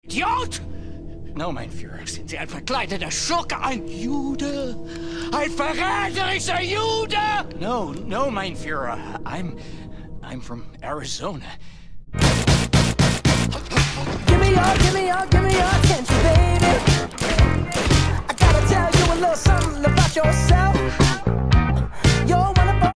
Idiot! No, mein Führer. Sind Sie ein verkleideter Schurke, ein Jude? Ein verräterischer Jude! No, mein Führer. I'm from Arizona. Give me your attention, baby.